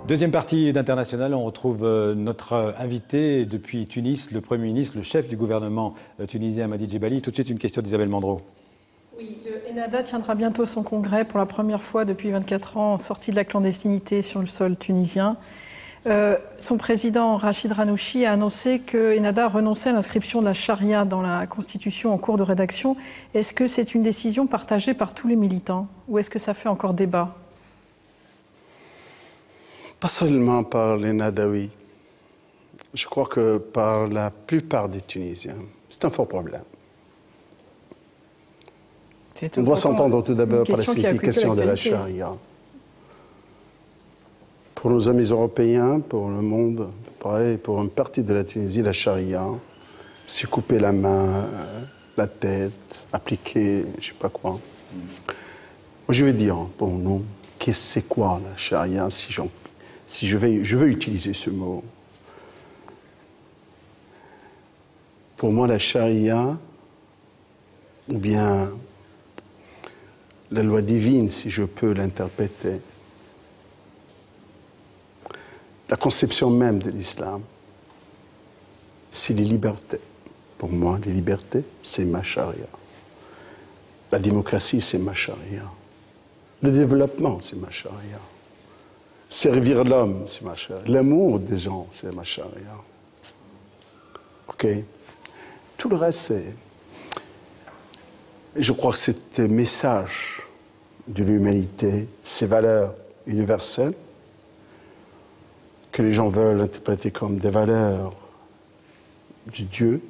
Deuxième partie d'International, on retrouve notre invité depuis Tunis, le Premier ministre, le chef du gouvernement tunisien, Madi Djebali. Tout de suite, une question d'Isabelle Mandreau. Oui, le Ennahda tiendra bientôt son congrès pour la première fois depuis 24 ans, sorti de la clandestinité sur le sol tunisien. Son président, Rachid Ranouchi, a annoncé que Ennahda renonçait à l'inscription de la charia dans la Constitution en cours de rédaction. Est-ce que c'est une décision partagée par tous les militants ou est-ce que ça fait encore débat? Pas seulement par les Nadaouis, je crois que par la plupart des Tunisiens. C'est un fort problème. On doit s'entendre tout d'abord par la signification de la charia. Pour nos amis européens, pour le monde, pareil, pour une partie de la Tunisie, la charia, c'est couper la main, la tête, appliquer je ne sais pas quoi. Moi, je vais dire, pour nous, c'est quoi la charia si je veux utiliser ce mot. Pour moi, la charia, ou bien la loi divine, si je peux l'interpréter, la conception même de l'islam, c'est les libertés. Pour moi, les libertés, c'est ma charia. La démocratie, c'est ma charia. Le développement, c'est ma charia. Servir l'homme, c'est ma charia. L'amour des gens, c'est ma charia. OK? Tout le reste, c'est... Je crois que c'est un message de l'humanité, ces valeurs universelles, que les gens veulent interpréter comme des valeurs du Dieu,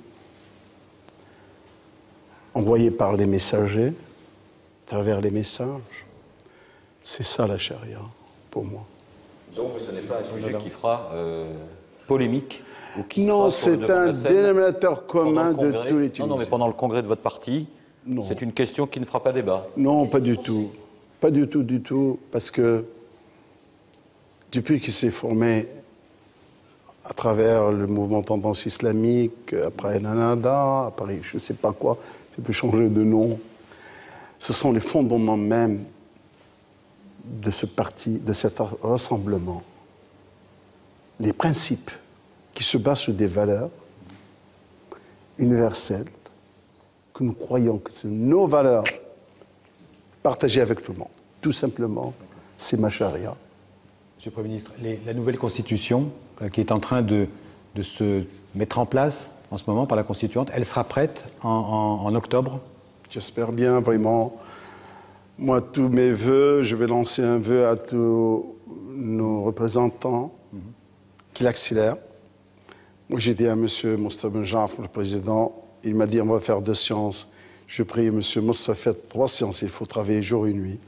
envoyées par les messagers, à travers les messages. C'est ça la charia, pour moi. Donc ce n'est pas un sujet qui fera polémique ou qui non, sera c'est un dénominateur commun de tous les Tunisiens. Non, mais pendant le congrès de votre parti, c'est une question qui ne fera pas débat. Non, pas du tout. Pas du tout, du tout. Parce que depuis qu'il s'est formé à travers le mouvement tendance islamique, après l'Ennahda, après je ne sais pas quoi, il peut changer de nom, ce sont les fondements même de ce parti, de cet rassemblement. Les principes qui se basent sur des valeurs universelles, que nous croyons que c'est nos valeurs partagées avec tout le monde. Tout simplement, c'est ma charia. Monsieur le Premier ministre, la nouvelle Constitution qui est en train de se mettre en place en ce moment par la Constituante, elle sera prête en octobre? J'espère bien, vraiment. Moi, tous mes vœux, je vais lancer un vœu à tous nos représentants qu'il accélère. Moi, j'ai dit à M. Moustapha Benjafr, le président, il m'a dit on va faire 2 séances. Je prie M. Moustapha, faites 3 séances, il faut travailler jour et nuit.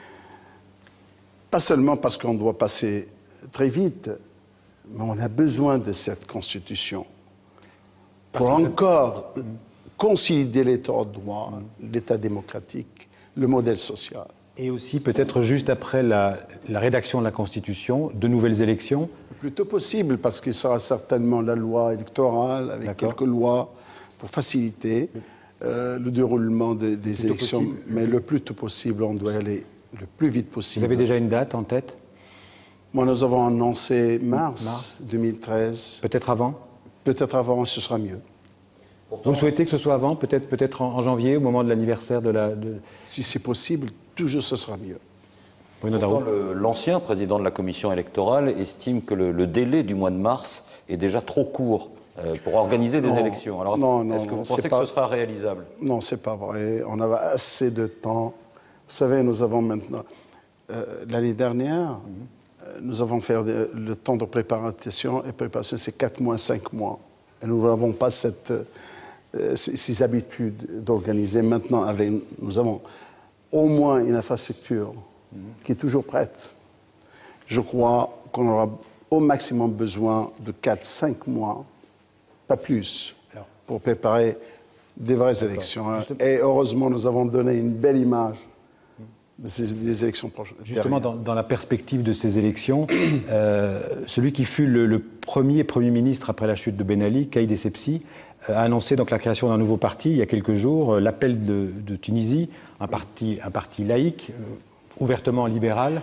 Pas seulement parce qu'on doit passer très vite, mais on a besoin de cette Constitution pour encore consolider l'État de droit, l'État démocratique, le modèle social. Et aussi, peut-être juste après la rédaction de la Constitution, de nouvelles élections? Le plus tôt possible, parce qu'il sera certainement la loi électorale, avec quelques lois pour faciliter le déroulement des élections. Mais le plus tôt possible, on doit aller le plus vite possible. Vous avez déjà une date en tête? Moi, nous avons annoncé mars 2013. Peut-être avant? Peut-être avant, ce sera mieux. Vous souhaitez que ce soit avant, peut-être en janvier, au moment de l'anniversaire de la... Si c'est possible, toujours ce sera mieux. L'ancien président de la commission électorale estime que le délai du mois de mars est déjà trop court pour organiser des élections. Alors, est-ce que vous pensez que ce sera réalisable? Non, c'est pas vrai. On avait assez de temps. Vous savez, nous avons maintenant... L'année dernière, nous avons fait le temps de préparation, c'est 4 mois, 5 mois. Et nous n'avons pas ces habitudes d'organiser. Maintenant, nous avons au moins une infrastructure qui est toujours prête. Je crois qu'on aura au maximum besoin de 4-5 mois, pas plus, pour préparer des vraies élections. Et heureusement, nous avons donné une belle image des élections prochaines. Justement, dans la perspective de ces élections, celui qui fut le premier ministre après la chute de Ben Ali, Kaïd Essebsi, a annoncé donc la création d'un nouveau parti il y a quelques jours, l'Appel de Tunisie, un parti laïque, ouvertement libéral.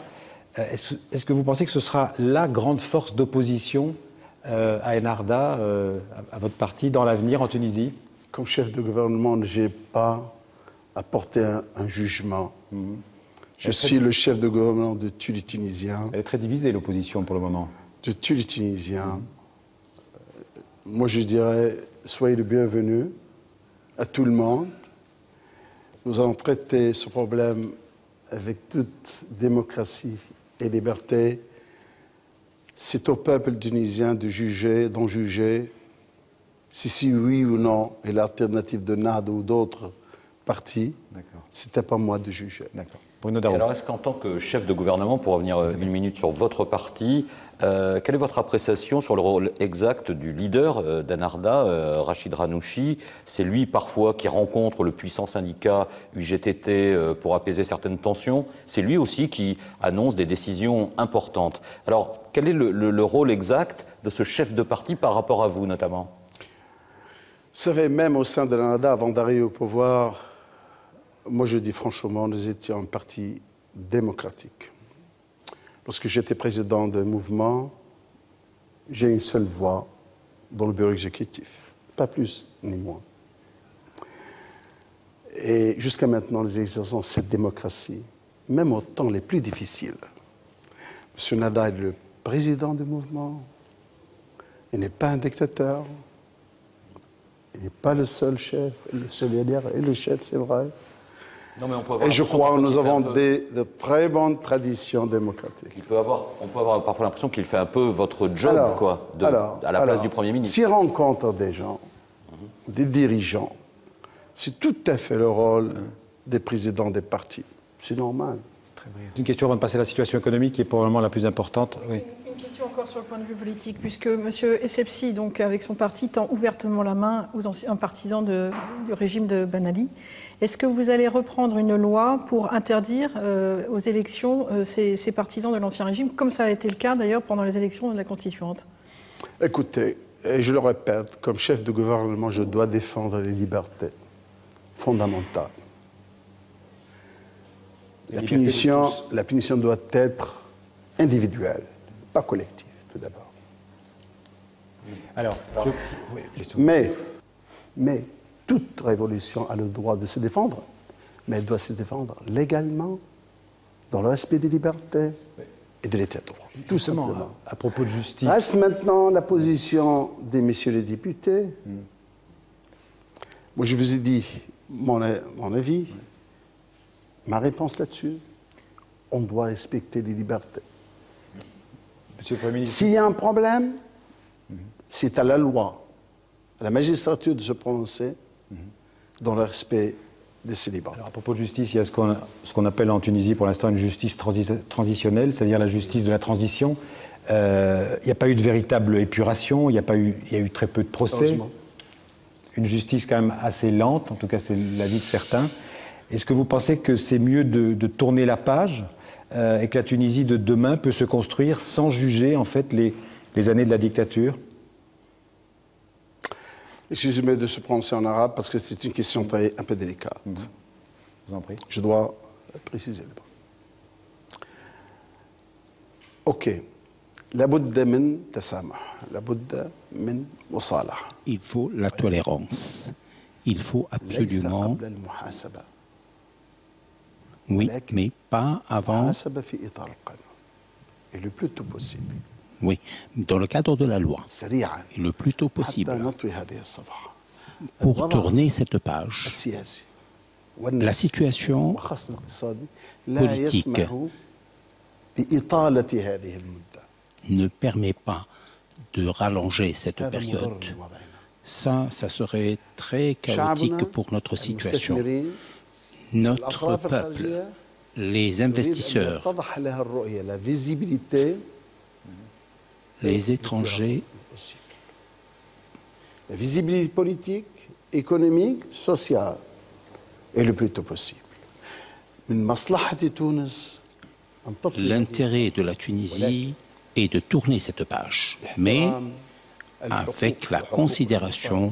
Est-ce que vous pensez que ce sera la grande force d'opposition à Ennahda, à votre parti, dans l'avenir en Tunisie? Comme chef de gouvernement, je n'ai pas à porter un jugement. Je suis le chef de gouvernement de tous les Tunisiens. Elle est très divisée, l'opposition, pour le moment. De tous les Tunisiens. Moi, je dirais, soyez le bienvenu à tout le monde. Nous allons traiter ce problème avec toute démocratie et liberté. C'est au peuple tunisien de juger, d'en juger, si oui ou non est l'alternative de Ennahda ou d'autres partis. Ce n'était pas moi de juger. Bruno Darroux. Alors, est-ce qu'en tant que chef de gouvernement, pour revenir une minute sur votre parti, quelle est votre appréciation sur le rôle exact du leader d'Ennahda, Rachid Ghannouchi? C'est lui, parfois, qui rencontre le puissant syndicat UGTT pour apaiser certaines tensions. C'est lui aussi qui annonce des décisions importantes. Alors, quel est le rôle exact de ce chef de parti par rapport à vous, notamment? Vous savez, même au sein de l'Ennahda, avant d'arriver au pouvoir, moi je dis franchement, nous étions un parti démocratique. Lorsque j'étais président d'un mouvement, j'ai une seule voix dans le bureau exécutif, pas plus ni moins. Et jusqu'à maintenant, nous exerçons cette démocratie, même au temps les plus difficiles. M. Ennahda est le président du mouvement, il n'est pas un dictateur, il n'est pas le seul chef, le seul leader et le chef, c'est vrai. Non, mais on peut avoir et je crois que nous avons de très bonnes traditions démocratiques. On peut avoir parfois l'impression qu'il fait un peu votre job, à la place du Premier ministre. S'il rencontre des gens, des dirigeants, c'est tout à fait le rôle des présidents des partis. C'est normal. Une question avant de passer à la situation économique qui est probablement la plus importante. Oui. Une question encore sur le point de vue politique, puisque M. Essebsi, donc avec son parti, tend ouvertement la main aux anciens partisans du régime de Ben Ali. Est-ce que vous allez reprendre une loi pour interdire aux élections ces partisans de l'ancien régime, comme ça a été le cas d'ailleurs pendant les élections de la Constituante? Écoutez, et je le répète, comme chef de gouvernement, je dois défendre les libertés fondamentales. La punition doit être individuelle, pas collective, tout d'abord. Alors, mais toute révolution a le droit de se défendre, mais elle doit se défendre légalement, dans le respect des libertés et de l'état de droit. Tout simplement. À propos de justice. Reste maintenant la position des messieurs les députés. Moi, je vous ai dit mon avis. Ma réponse là-dessus, on doit respecter les libertés. Monsieur le Premier ministre. S'il y a un problème, c'est à la loi, à la magistrature de se prononcer dans le respect de ces libertés. Alors, à propos de justice, il y a ce qu'on appelle en Tunisie pour l'instant une justice transitionnelle, c'est-à-dire la justice de la transition. Il n'y a pas eu de véritable épuration, il y a eu très peu de procès. Heureusement. Une justice quand même assez lente, en tout cas c'est l'avis de certains. Est-ce que vous pensez que c'est mieux de tourner la page et que la Tunisie de demain peut se construire sans juger en fait les années de la dictature? Excusez-moi de se prononcer en arabe parce que c'est une question un peu délicate. Je vous en prie. Je dois préciser. OK. لابد من تسامح، لابد من مصالحة. Il faut la tolérance. Il faut absolument. Oui, mais pas avant. Et le plus tôt possible. Oui, dans le cadre de la loi. Et le plus tôt possible. Pour tourner cette page. La situation politique ne permet pas de rallonger cette période. Ça serait très chaotique pour notre situation. Notre peuple, les investisseurs, les étrangers, la visibilité politique, économique, sociale, et le plus tôt possible. L'intérêt de la Tunisie est de tourner cette page, mais avec la considération,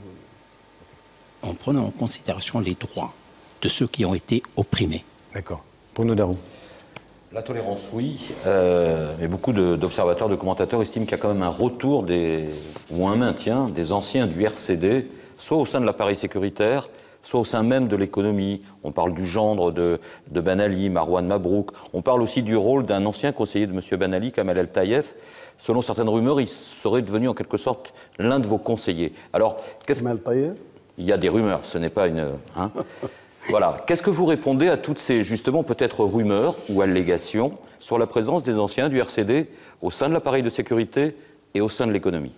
en prenant en considération les droits de ceux qui ont été opprimés. D'accord. Bruno Darroux. La tolérance, oui, mais beaucoup d'observateurs, de commentateurs estiment qu'il y a quand même un retour ou un maintien des anciens du RCD, soit au sein de l'appareil sécuritaire, soit au sein même de l'économie. On parle du gendre de Ben Ali, Marwan Mabrouk. On parle aussi du rôle d'un ancien conseiller de M. Ben Ali, Kamal El Tayef. Selon certaines rumeurs, il serait devenu en quelque sorte l'un de vos conseillers. Alors, Kamal Tayef ? Il y a des rumeurs, ce n'est pas une... Hein. Voilà. Qu'est-ce que vous répondez à toutes ces, justement, peut-être rumeurs ou allégations sur la présence des anciens du RCD au sein de l'appareil de sécurité et au sein de l'économie?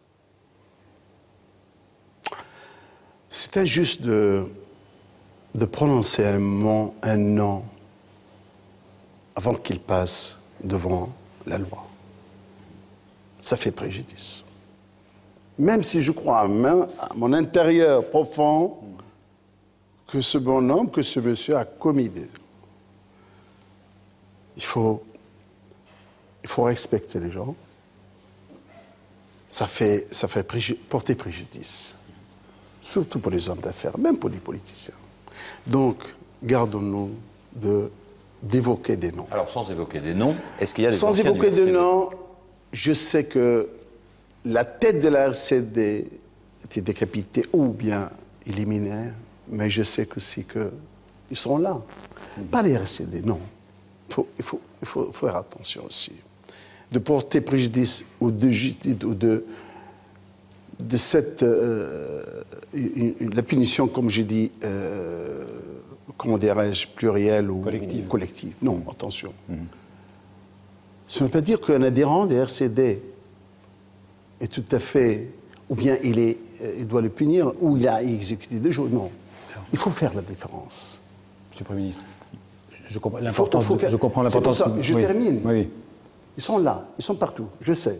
C'est injuste de prononcer un nom avant qu'il passe devant la loi. Ça fait préjudice. Même si je crois à mon intérieur profond que ce bonhomme, que ce monsieur a commis des... Il faut respecter les gens. Ça fait porter préjudice. Surtout pour les hommes d'affaires, même pour les politiciens. Donc, gardons-nous d'évoquer des noms. Alors, sans évoquer des noms, est-ce qu'il y a des Sans évoquer des noms, je sais que la tête de la RCD était décapitée ou bien éliminée, mais je sais aussi qu'ils sont là. Pas les RCD, non. Il faut faire attention aussi. De porter préjudice ou de justice ou de cette... la punition, comme j'ai dit, comment dirais-je, plurielle ou collective. Non, attention. Ça ne veut pas dire qu'un adhérent des RCD est tout à fait... Ou bien il doit le punir, ou il a exécuté des choses. Non. Il faut faire la différence. Monsieur le Premier ministre, je comprends l'importance. Je comprends l'importance. Je termine. Oui. Ils sont là, ils sont partout, je sais.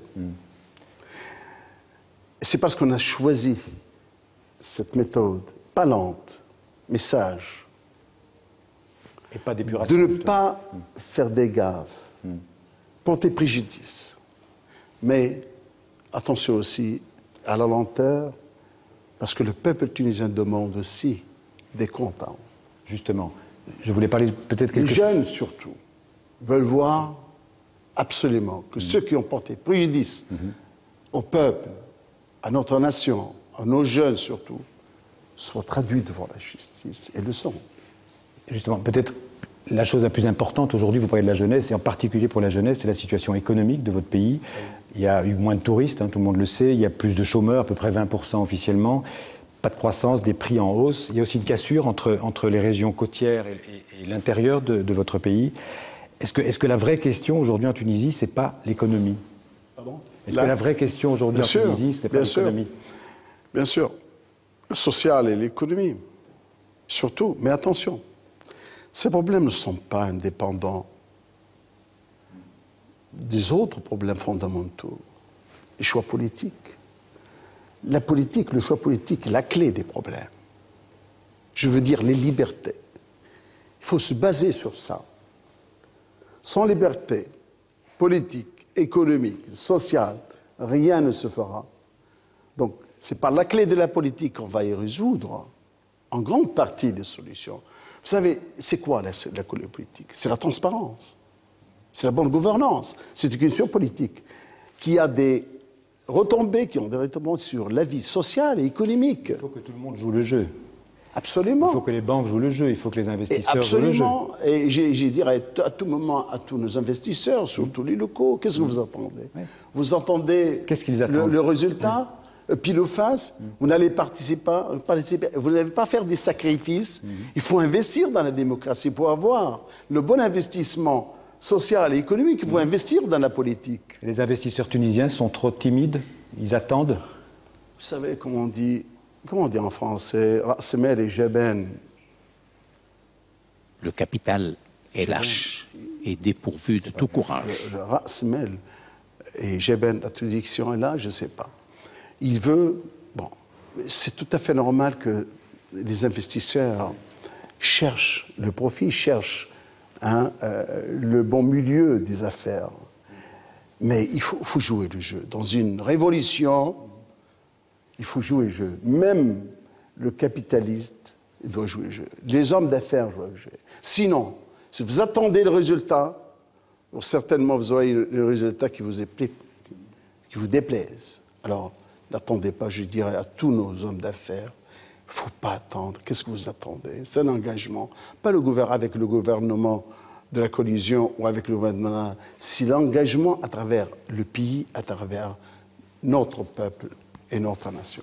C'est parce qu'on a choisi cette méthode, pas lente, mais sage, et pas d'épuration, de ne pas faire des gaffes, porter préjudice. Mais attention aussi à la lenteur, parce que le peuple tunisien demande aussi des comptes. Justement, je voulais parler peut-être Les jeunes, surtout, veulent voir absolument que ceux qui ont porté préjudice au peuple, à notre nation, à nos jeunes surtout, soient traduits devant la justice, et le sont. Justement, peut-être la chose la plus importante aujourd'hui, vous parlez de la jeunesse, et en particulier pour la jeunesse, c'est la situation économique de votre pays. Il y a eu moins de touristes, tout le monde le sait, il y a plus de chômeurs, à peu près 20% officiellement, pas de croissance, des prix en hausse. Il y a aussi une cassure entre les régions côtières et l'intérieur de votre pays. Est-ce que la vraie question aujourd'hui en Tunisie, c'est pas l'économie? Pardon? Est-ce que la vraie question aujourd'hui en Tunisie, c'est pas l'économie? Bien sûr. Le social et l'économie, surtout. Mais attention, ces problèmes ne sont pas indépendants des autres problèmes fondamentaux. Les choix politiques. La politique, le choix politique est la clé des problèmes. Je veux dire les libertés. Il faut se baser sur ça. Sans liberté politique, économique, sociale, rien ne se fera. Donc, c'est par la clé de la politique qu'on va y résoudre en grande partie les solutions. Vous savez, c'est quoi la clé politique? C'est la transparence, c'est la bonne gouvernance, c'est une question politique qui a des retombées, qui ont des retombées sur la vie sociale et économique. Il faut que tout le monde joue le jeu. Absolument. Il faut que les banques jouent le jeu, il faut que les investisseurs jouent le jeu. Absolument. Et j'ai dit à tout moment à tous nos investisseurs, surtout les locaux, qu'est-ce que vous attendez? Vous attendez le résultat, pile ou face, vous n'allez participer, vous n'allez pas faire des sacrifices. Il faut investir dans la démocratie pour avoir le bon investissement social et économique. Il faut investir dans la politique. Et les investisseurs tunisiens sont trop timides, ils attendent. Vous savez comment on dit en français, Rasmel et Jeben. Le capital est lâche et dépourvu de tout courage. Le Rasmel et Jeben, la traduction est là, je ne sais pas. Il veut... Bon, c'est tout à fait normal que les investisseurs cherchent le profit, cherchent le bon milieu des affaires. Mais il faut jouer le jeu. Dans une révolution, il faut jouer le jeu. Même le capitaliste doit jouer le jeu. Les hommes d'affaires jouent le jeu. Sinon, si vous attendez le résultat, certainement, vous aurez le résultat qui vous déplaise. Alors, n'attendez pas, je dirais à tous nos hommes d'affaires, il ne faut pas attendre. Qu'est-ce que vous attendez? C'est un engagement. Pas avec le gouvernement de la collision ou avec le gouvernement. C'est l'engagement à travers le pays, à travers notre peuple et notre nation.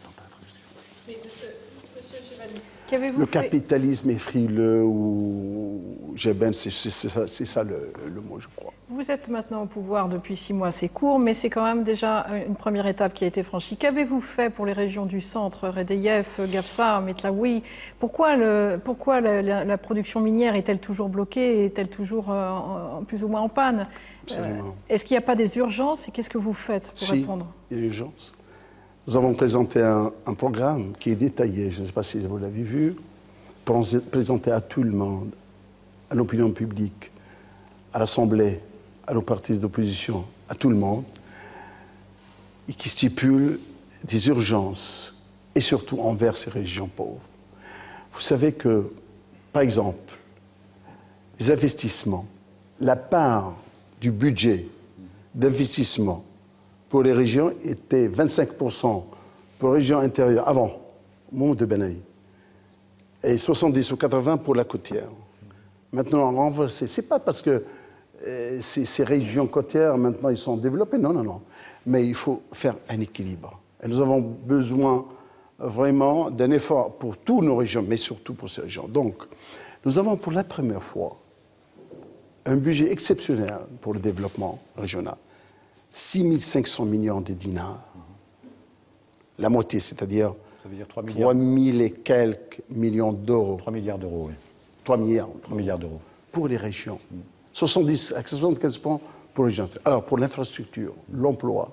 Le capitalisme est frileux ou c'est ça le mot, je crois. Vous êtes maintenant au pouvoir depuis 6 mois, c'est court, mais c'est quand même déjà une première étape qui a été franchie. Qu'avez-vous fait pour les régions du centre, Redeyef, Gafsa, Metlaoui? Pourquoi la production minière est-elle toujours bloquée? Est-elle toujours plus ou moins en panne? Est-ce qu'il n'y a pas des urgences et qu'est-ce que vous faites pour répondre? Il y a urgence. Nous avons présenté un programme qui est détaillé, je ne sais pas si vous l'avez vu, présenté à tout le monde, à l'opinion publique, à l'Assemblée, à nos partis d'opposition, à tout le monde, et qui stipule des urgences, et surtout envers ces régions pauvres. Vous savez que, par exemple, les investissements, la part du budget d'investissement pour les régions était 25% pour les régions intérieures, avant, au moment de Ben Ali, et 70 ou 80 pour la côtière. Maintenant, on renversé. Ce n'est pas parce que ces régions côtières, maintenant, ils sont développées. Non, non, non. Mais il faut faire un équilibre. Et nous avons besoin vraiment d'un effort pour toutes nos régions, mais surtout pour ces régions. Donc, nous avons pour la première fois un budget exceptionnel pour le développement régional. 6 500 millions de dinars. La moitié, c'est-à-dire 3 000 et quelques millions d'euros. 3 milliards d'euros, oui. 3 milliards. 3 milliards d'euros. Pour les régions. 70 à 75% pour les régions. Alors, pour l'infrastructure, l'emploi,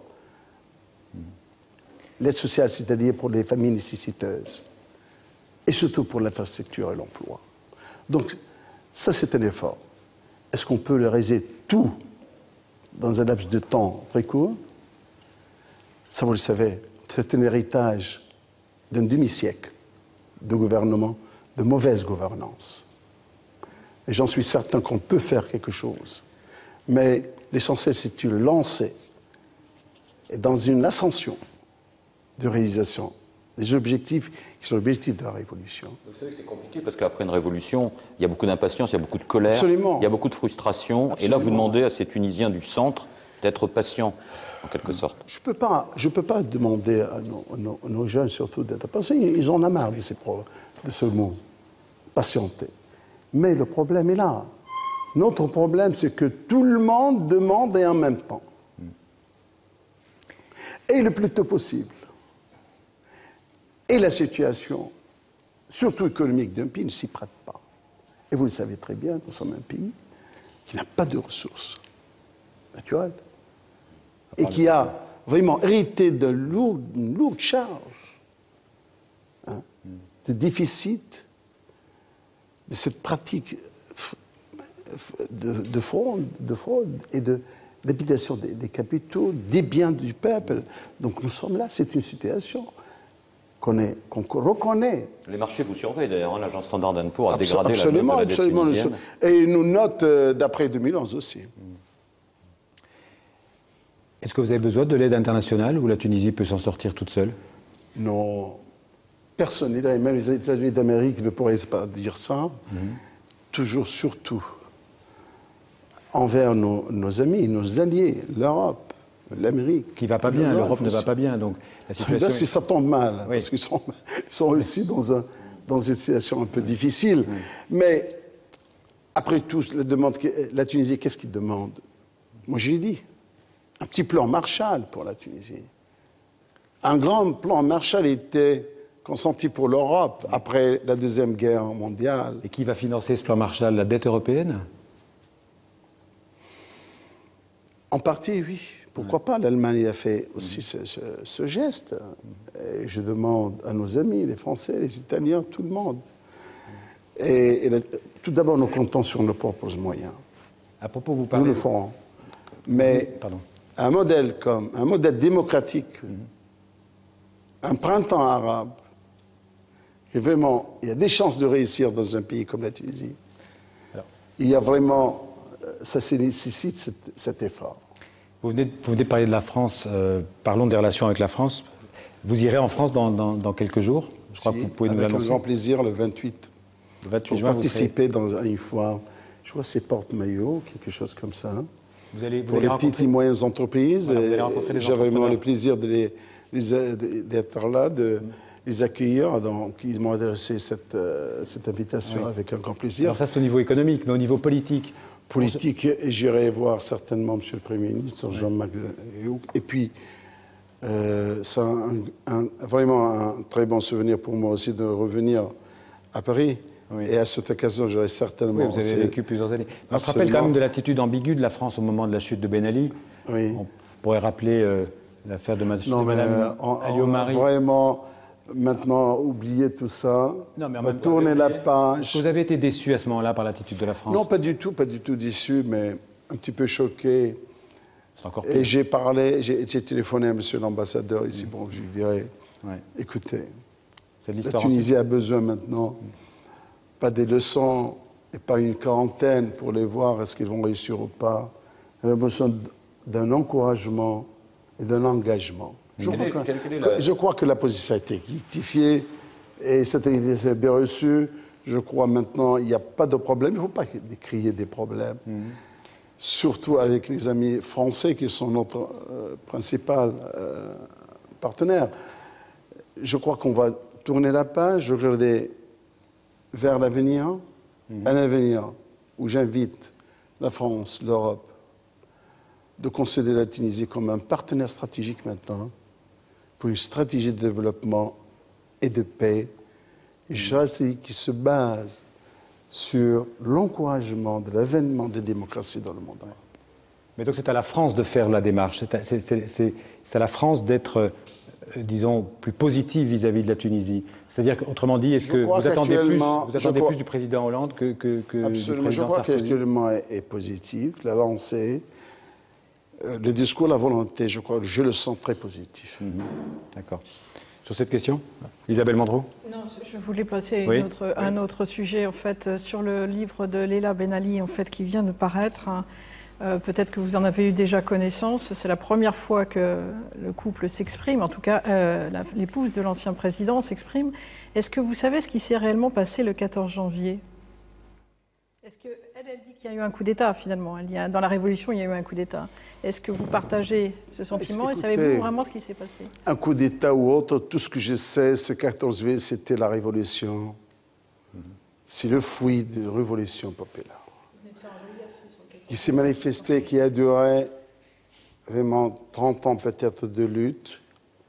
l'aide sociale, c'est-à-dire pour les familles nécessiteuses, et surtout pour l'infrastructure et l'emploi. Donc, ça, c'est un effort. Est-ce qu'on peut le réaliser tout dans un laps de temps très court? Ça, vous le savez, c'est un héritage d'un demi-siècle de gouvernement, de mauvaise gouvernance. Et j'en suis certain qu'on peut faire quelque chose. Mais l'essentiel, c'est de le lancer et dans une ascension de réalisation des objectifs qui sont l'objectif de la révolution. Vous savez que c'est compliqué parce qu'après une révolution, il y a beaucoup d'impatience, il y a beaucoup de colère, Absolument. Il y a beaucoup de frustration. Absolument. Et là, vous demandez à ces Tunisiens du centre d'être patients, en quelque sorte. Je peux pas demander à nos jeunes, surtout, d'être patients. Ils en ont marre de ce mot, patienter. Mais le problème est là. Notre problème, c'est que tout le monde demande et en même temps. Et le plus tôt possible. Et la situation, surtout économique d'un pays, ne s'y prête pas. Et vous le savez très bien, nous sommes un pays qui n'a pas de ressources naturelles et qui a vraiment hérité d'une lourde charge de déficit de cette pratique de fraude et d'habitation des capitaux, des biens du peuple. Donc nous sommes là, c'est une situation qu'on reconnaît. Les marchés vous surveillent d'ailleurs, l'agence Standard & Poor's a dégradé la note de la dette tunisienne. Et nous note d'après 2011 aussi. Est-ce que vous avez besoin de l'aide internationale ou la Tunisie peut s'en sortir toute seule? Non. Personne, même les États-Unis d'Amérique ne pourraient pas dire ça. Toujours, surtout, envers nos amis, nos alliés, l'Europe, l'Amérique. Qui ne va pas bien, l'Europe ne va pas bien. Donc la situation si ça tombe mal, oui. Parce qu'ils sont aussi dans une situation un peu difficile. Mais, après tout, la Tunisie, qu'est-ce qu'ils demande? Moi, je l'ai dit, un petit plan Marshall pour la Tunisie. Un grand plan Marshall était consenti pour l'Europe après la Deuxième Guerre mondiale. Et qui va financer ce plan Marshall? La dette européenne? En partie, oui. Pourquoi pas? L'Allemagne a fait aussi ce geste. Et je demande à nos amis, les Français, les Italiens, tout le monde. Tout d'abord, nous comptons sur nos propres moyens. À propos, vous parlez... Nous le ferons. Mais un modèle démocratique, un printemps arabe, et vraiment, il y a des chances de réussir dans un pays comme la Tunisie. Il y a vraiment ça nécessite cet effort. Vous venez de parler de la France. Parlons des relations avec la France. Vous irez en France dans quelques jours. Je crois que vous pouvez nous avec l'annoncer. un grand plaisir, le 28. Le 28 pour juin, participer dans une foire. Je vois c'est porte-maillots, quelque chose comme ça. Vous allez pour les petites et moyennes entreprises. Voilà, j'ai vraiment le plaisir d'être là, de les accueillir. Donc, ils m'ont adressé cette invitation avec un grand plaisir. Alors ça, c'est au niveau économique, mais au niveau politique. Politique, j'irai voir certainement M. le Premier ministre, Jean-Marc Ayrault. Et puis, c'est vraiment un très bon souvenir pour moi aussi de revenir à Paris. Oui. Et à cette occasion, j'aurais certainement... Oui, vous avez vécu plusieurs années. On se rappelle quand même de l'attitude ambiguë de la France au moment de la chute de Ben Ali. Oui. On pourrait rappeler l'affaire de Mme Alliot-Marie. Vraiment, maintenant, oublier tout ça, tourner la page. Vous avez été déçu à ce moment-là par l'attitude de la France? Non, pas du tout déçu, mais un petit peu choqué. C'est encore pire. Et j'ai téléphoné à monsieur l'ambassadeur ici. Bon, je lui dirais, écoutez, la Tunisie a besoin maintenant... pas des leçons et pas une quarantaine pour les voir est-ce qu'ils vont réussir ou pas. Elle a besoin d'un encouragement et d'un engagement. Je crois que la position a été rectifiée et cette été bien reçue. Je crois maintenant il n'y a pas de problème. Il ne faut pas créer des problèmes. Surtout avec les amis français qui sont notre principal partenaire. Je crois qu'on va tourner la page, regarder vers l'avenir, un avenir où j'invite la France, l'Europe, de considérer la Tunisie comme un partenaire stratégique maintenant pour une stratégie de développement et de paix, une stratégie qui se base sur l'encouragement de l'avènement des démocraties dans le monde arabe. Mais donc c'est à la France de faire la démarche, c'est à la France d'être... disons, plus positive vis-à-vis de la Tunisie. C'est-à-dire qu'autrement dit, est-ce que vous attendez plus du président Hollande que du président Sarkozy? Je crois qu'actuellement est positive, l'a lancé. Le discours, la volonté, je crois que je le sens très positif. D'accord. Sur cette question, Isabelle Mandreau? Non, je voulais passer à un autre sujet, en fait, sur le livre de Leila Ben Ali, en fait, qui vient de paraître. Peut-être que vous en avez eu déjà connaissance. C'est la première fois que le couple s'exprime, en tout cas l'épouse de l'ancien président s'exprime. Est-ce que vous savez ce qui s'est réellement passé le 14 janvier? Est-ce qu'elle dit qu'il y a eu un coup d'État finalement? Elle dit, dans la Révolution, il y a eu un coup d'État. Est-ce que vous partagez ce sentiment et savez-vous vraiment ce qui s'est passé? Un coup d'État ou autre, tout ce que je sais, ce 14 juillet, c'était la Révolution. C'est le fruit de la Révolution populaire. Qui s'est manifesté, qui a duré vraiment 30 ans peut-être de lutte,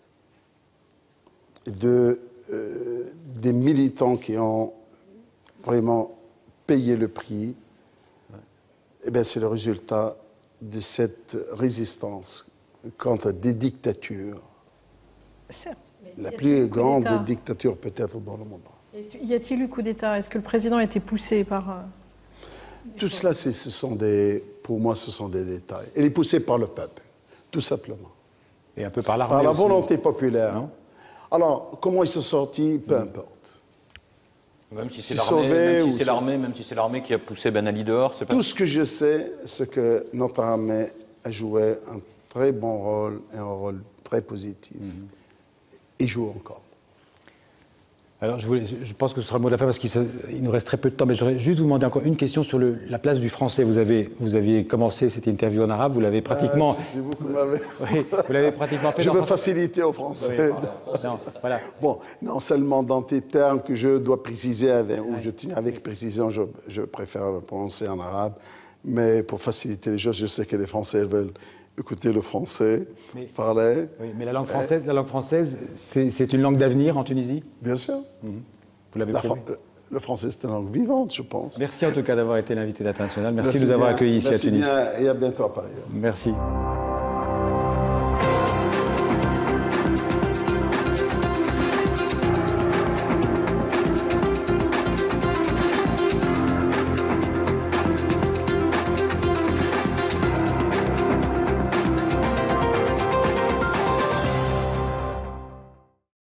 des militants qui ont vraiment payé le prix. Eh bien, c'est le résultat de cette résistance contre des dictatures. Certes. La plus grande dictature peut-être dans le monde. Y a-t-il eu coup d'État? Est-ce que le président a été poussé par... Tout cela, pour moi, ce sont des détails. Il est poussé par le peuple, tout simplement. Et un peu par l'armée par la aussi. Volonté populaire. Non? Alors, comment ils sont sortis, peu importe. Même si c'est l'armée, même si c'est l'armée qui a poussé Ben Ali dehors, c'est pas... Tout ce que je sais, c'est que notre armée a joué un très bon rôle et un rôle très positif. Et joue encore. Alors, je pense que ce sera le mot de la fin parce qu'il nous reste très peu de temps, mais j'aurais juste vous demander encore une question sur la place du français. Vous aviez commencé cette interview en arabe, vous l'avez pratiquement... c'est vous qui m'avez... Oui, vous l'avez pratiquement fait. Je veux faciliter aux Français. Oui, non, voilà. Bon, non seulement dans tes termes que je dois préciser, ou je tiens avec précision, je préfère le prononcer en arabe, mais pour faciliter les choses, je sais que les Français veulent écouter le français, parler. Oui, mais la langue française, c'est une langue d'avenir en Tunisie? Bien sûr. Vous l'avez prouvé. Le français, c'est une langue vivante, je pense. Merci en tout cas d'avoir été l'invité d'International. Merci de nous avoir accueillis ici à Tunis. Merci bien et à bientôt à Paris. Merci.